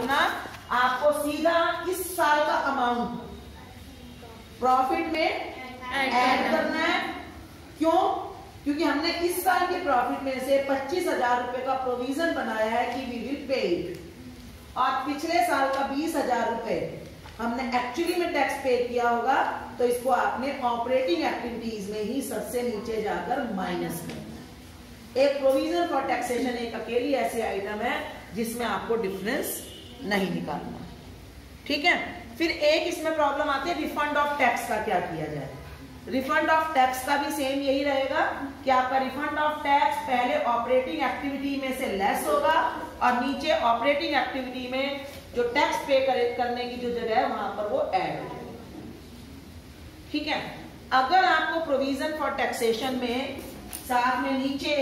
निकालना, आपको सीधा इस साल का अमाउंट प्रॉफिट में ऐड करना है। क्यों? क्योंकि हमने इस साल के प्रॉफिट में से 25,000 रुपए का प्रोविजन बनाया है कि वी विल पे इट, और पिछले साल का 20,000 रुपए हमने एक्चुअली में टैक्स पे किया होगा, तो इसको आपने ऑपरेटिंग एक्टिविटीज में ही सबसे नीचे जाकर माइनस करना। एक प्रोविजन फॉर टैक्सेशन एक अकेली ऐसी आइटम है जिसमें आपको डिफरेंस नहीं निकालना। ठीक है। फिर एक इसमें प्रॉब्लम आती है रिफंड ऑफ टैक्स का, क्या किया जाए। रिफंड ऑफ टैक्स का भी सेम यही रहेगा कि आपका रिफंड ऑफ टैक्स पहले ऑपरेटिंग एक्टिविटी में से लेस होगा और नीचे ऑपरेटिंग एक्टिविटी में जो टैक्स पे करने की जो जगह है वहां पर वो ऐड हो जाएगा। ठीक है। अगर आपको प्रोविजन फॉर टैक्सेशन में साथ में नीचे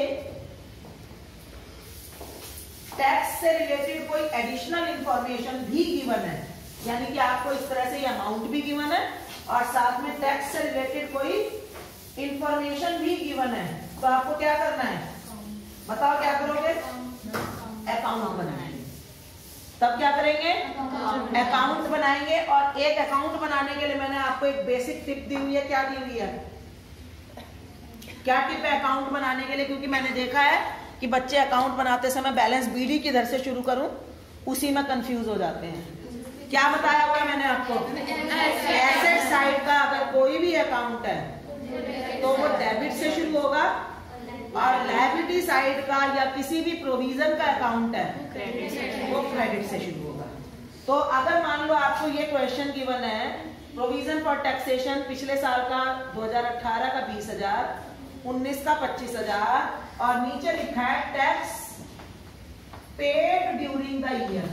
टैक्स से रिलेटेड कोई एडिशनल इंफॉर्मेशन भी गिवन है, यानी कि आपको इस तरह से अमाउंट भी गिवन है और साथ में टैक्स से रिलेटेड कोई इंफॉर्मेशन भी गिवन है, तो आपको क्या करना है बताओ, क्या करोगे? अकाउंट बनाएंगे। तब क्या करेंगे? अकाउंट बनाएंगे। और एक अकाउंट बनाने के लिए मैंने आपको एक बेसिक टिप दी हुई है। क्या दी हुई है? क्या टिप है अकाउंट बनाने के लिए? क्योंकि मैंने देखा है कि बच्चे अकाउंट बनाते समय बैलेंस बीडी किधर से शुरू करूं उसी में कंफ्यूज हो जाते हैं। क्या बताया हुआ है मैंने आपको? एसेट साइड का अगर कोई भी अकाउंट है तो वो डेबिट से शुरू होगा, और लायबिलिटी साइड का या किसी भी प्रोविजन का अकाउंट है वो क्रेडिट से शुरू होगा। तो अगर मान लो आपको ये क्वेश्चन गिवन है, प्रोविजन फॉर टैक्सेशन पिछले साल का 2018 का 20,000, 19 का 25,000, और नीचे लिखा है tax paid during the year.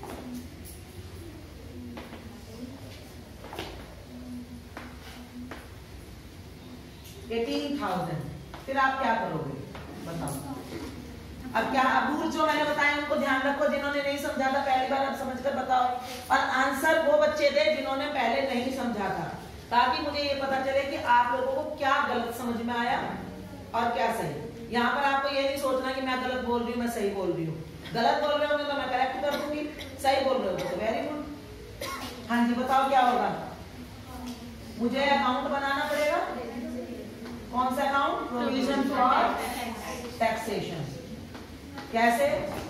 $18,000। फिर आप क्या करोगे बताओ? अब क्या रूल जो मैंने बताया उनको ध्यान रखो, जिन्होंने नहीं समझा था पहली बार अब समझकर बताओ, और आंसर वो बच्चे दे जिन्होंने पहले नहीं समझा था, ताकि मुझे ये पता चले कि आप लोगों को क्या गलत समझ में आया और क्या सही। यहाँ पर आपको ये नहीं सोचना कि मैं गलत बोल रही हूँ, मैं सही बोल रही हूँ। गलत बोल रहे होंगे तो मैं करेक्ट कर दूंगी, सही बोल रहे हो तो वेरी गुड। हाँ जी बताओ क्या होगा? मुझे अकाउंट बनाना पड़ेगा। कौन सा अकाउंट? Provision for taxation. कैसे?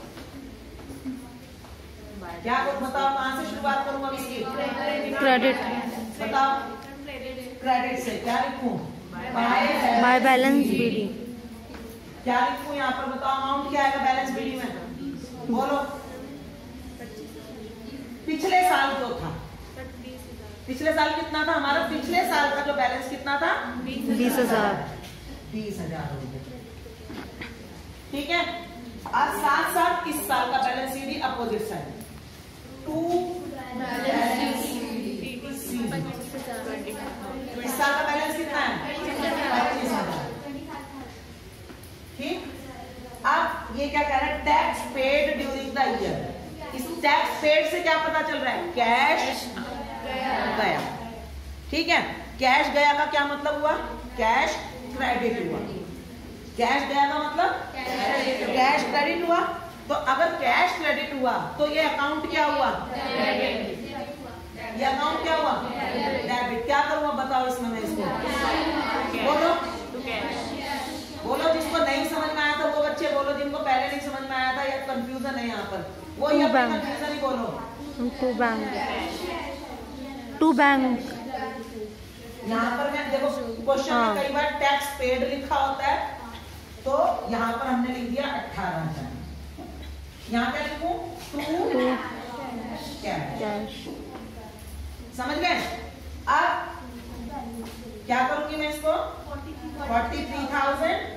क्या कुछ बताओ, कहां से शुरुआत करूंगा इसकी? क्रेडिट। बताओ। क्रेडिट से क्या लिखूं? By balance B D. क्या लिखूं यहाँ पर बताओ? अमाउंट क्या आएगा बैलेंस बीडी में? बोलो। पिछले साल जो था, पिछले साल कितना था हमारा? पिछले साल का जो बैलेंस कितना था? 20,000। 20,000 हो गया। ठीक है। और साथ साथ इस साल का बैलेंस सीधी अपोजिट साइड, इस साल का बैलेंस कितना है? 25,000। ठीक। अब ये क्या कह रहा है? Tax paid during the year. इस टैक्स पेड से क्या पता चल रहा है? कैश गया। ठीक है। कैश गया का क्या मतलब हुआ? कैश क्रेडिट हुआ। कैश गया का मतलब कैश क्रेडिट हुआ। तो अगर कैश क्रेडिट हुआ तो ये अकाउंट क्या हुआ? ये अकाउंट क्या हुआ? डेबिट। क्या करूंगा बताओ इसमें मैं इसको? बोलो बोलो। जिसको नहीं समझ में आया था वो बच्चे बोलो, जिनको पहले नहीं समझ में आया था या कंफ्यूजन है यहाँ पर, वो ये कंफ्यूजन ही बोलो। To bank. यहाँ पर मैं देखो क्वेश्चन में कई बार टैक्स पेड लिखा होता है, तो यहाँ पर हमने लिख दिया 18,000। यहाँ क्या लिखूं? To cash. समझ गए? अब क्या करूंगी मैं इसको? 43,000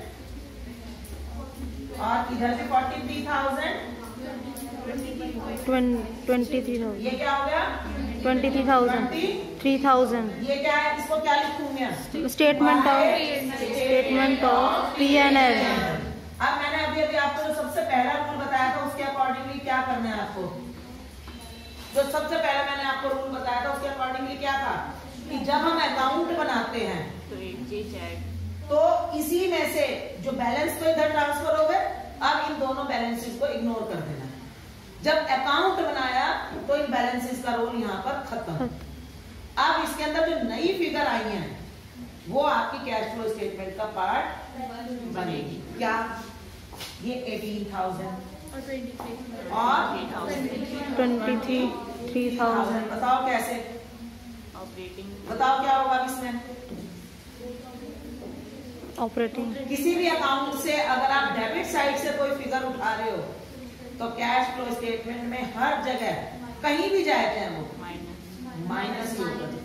और इधर से 43,000, 23,000। ये क्या हो गया? 23,000। 3,000। ये क्या है? इसको क्या लिखूं मैं? Statement of P&L। अब मैंने अभी आपको जो सबसे पहला रूल बताया था उसके अकॉर्डिंगली क्या करना है आपको? जो सबसे पहले मैंने आपको रूल बताया था उसके अकॉर्डिंगली क्या था कि जब हम अकाउंट बनाते हैं तो इसी में से जो बैलेंस तो इधर ट्रांसफर हो गए, अब इन दोनों बैलेंसेस को इग्नोर कर देना। जब अकाउंट बनाया खत्म। अब इसके अंदर जो नई फिगर आई है वो आपकी कैश फ्लो स्टेटमेंट का पार्ट बनेगी। क्या? ये 18,000 और 23,000। बताओ कैसे? बताओ क्या होगा इसमें? ऑपरेटिंग। किसी भी अकाउंट से अगर आप डेबिट साइड से कोई फिगर उठा रहे हो तो कैश फ्लो स्टेटमेंट में हर जगह कहीं भी जाए चाहे वो माइनस ही होगा।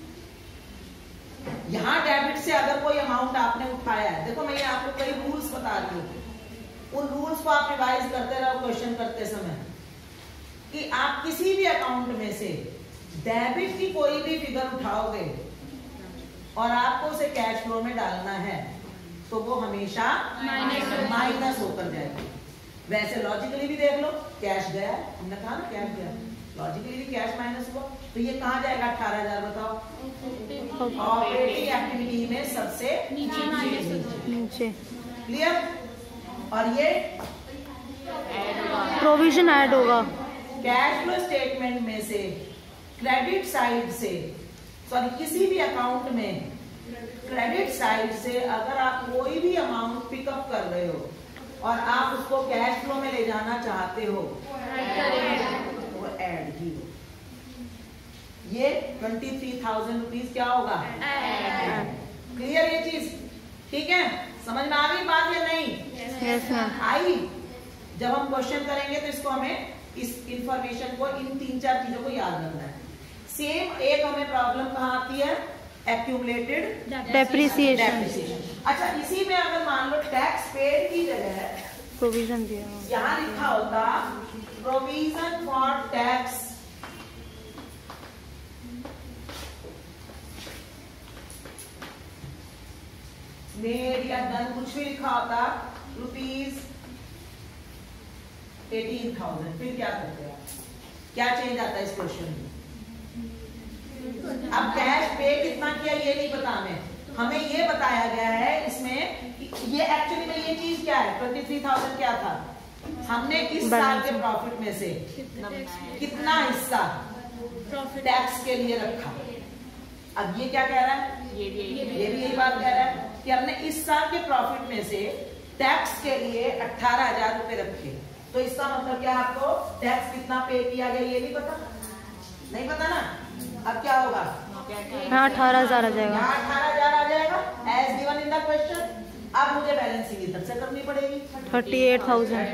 यहाँ डेबिट से अगर कोई अमाउंट आपने उठाया है, देखो मैं आपको कई रूल्स बता रही हूँ, उन रूल्स को आप रिवाइज करते रहो क्वेश्चन करते समय, कि आप किसी भी अकाउंट में से डेबिट की कोई भी फिगर उठाओगे और आपको उसे कैश फ्लो में डालना है तो वो हमेशा माइनस होकर जाएगी। वैसे लॉजिकली भी देख लो, कैश गया, हमने कहा ना कैश गया, लॉजिकली भी कैश माइनस हुआ, तो ये कहाँ जाएगा? 18,000। बताओ, ऑपरेटिंग एक्टिविटी में सबसे नीचे। क्लियर? और ये प्रोविजन ऐड होगा कैश फ्लो स्टेटमेंट में से क्रेडिट साइड से, सॉरी किसी भी अकाउंट में क्रेडिट साइड से अगर आप कोई भी अमाउंट पिकअप कर रहे हो और आप उसको कैश फ्लो में ले जाना चाहते हो वो ऐड ही हो। ये 23,000 रुपीज क्या होगा? क्लियर ये चीज? ठीक है, समझ में आ गई बात या नहीं? Yes ma'am. आई? जब हम क्वेश्चन करेंगे तो इसको हमें इस इंफॉर्मेशन को, इन 3-4 चीजों को याद रखना है। सेम एक हमें प्रॉब्लम कहाँ आती है? Accumulated depreciation. अच्छा, इसी में अगर मान लो टैक्स पेड की जगह प्रोविजन दिया यहाँ लिखा होता प्रोविजन फॉर टैक्स, मेड या डन कुछ भी लिखा होता रुपीज 18,000, फिर क्या करते हैं? क्या चेंज आता है इस क्वेश्चन में? अब कैश पे कितना किया ये नहीं पता हमें ये बताया गया है इसमें कि ये एक्चुअली में ये चीज क्या है? 23,000 क्या था? हमने इस साल के प्रॉफिट में से कितना हिस्सा टैक्स के लिए रखा। अब ये क्या कह रहा है? ये भी यही बात कह रहा है कि हमने इस साल के प्रॉफिट में से टैक्स के लिए 18,000 रुपए रखे। तो इसका मतलब क्या? आपको टैक्स कितना पे किया गया ये नहीं पता? नहीं पता ना? अब क्या होगा? यहाँ 18,000 आ जाएगा। 18,000 आ जाएगा as given in the question. अब मुझे बैलेंसिंग इधर से करनी पड़ेगी। 38,000।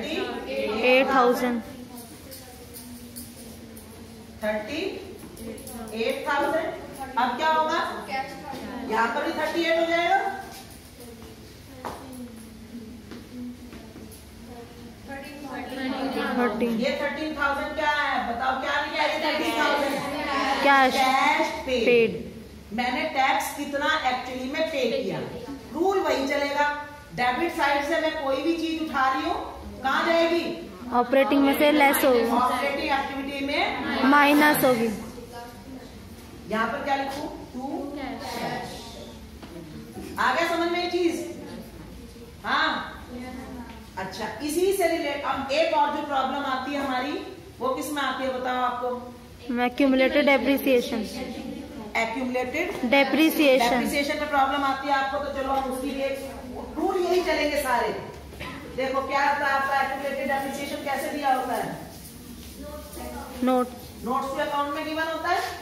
38,000। अब क्या होगा? यहाँ पर भी 38 हो जाएगा। 13 ये 13,000 क्या है? बताओ क्या लिखा है? 13,000 कैश पेड। मैंने टैक्स कितना एक्चुअली में पे किया। रूल वही चलेगा, डेबिट साइड से मैं कोई भी चीज उठा रही हूँ कहाँ जाएगी? ऑपरेटिंग में से लेस होगी, ऑपरेटिंग एक्टिविटी में माइनस होगी। यहाँ पर क्या लिखूं? To cash. आ गया समझ में ये चीज? हाँ, अच्छा, इसी से रिलेट अब एक और जो प्रॉब्लम आती है हमारी वो किस में आती है बताओ आपको? Accumulated depreciation. एक्यूमुलेटेड डेप्रिसिएशन में प्रॉब्लम आती है आपको, तो चलो हम उसकी लिए रूल यही चलेंगे सारे। देखो क्या होता है आपका एक्यूमुलेटेड डेप्रिसिएशन कैसे दिया होता है? नोट्स टू अकाउंट में गिवन होता है।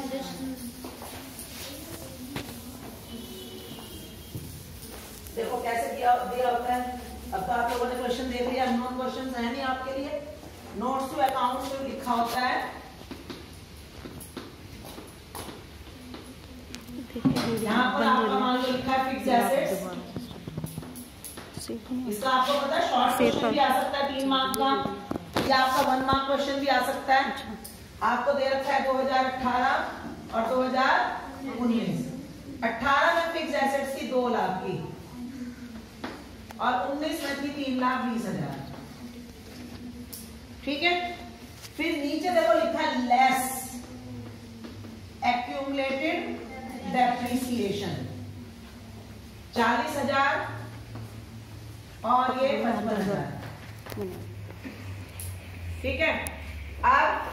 देखो कैसे दिया होता है। अब तो आप लोगों ने क्वेश्चन देख लिया, नॉन क्वेश्चन है नहीं आपके लिए। नोट्स टू अकाउंट में लिखा होता है, यहाँ पर आपका मान लो लिखा है फिक्स एसेट्स। इसका आपको पता है शॉर्ट क्वेश्चन भी आ सकता है 3 मार्क का, या आपका 1 मार्क क्वेश्चन भी आ सकता है। आपको दे रखा है 2018 और 2019। 18 में फिक्स एसेट्स की 2 लाख की और 19 में थी 3,20,000। ठीक है, फिर नीचे देखो लिखा है लेस एक्यूमुलेटेड डेप्रिसिएशन 40,000 और ये 55,000। ठीक है, अब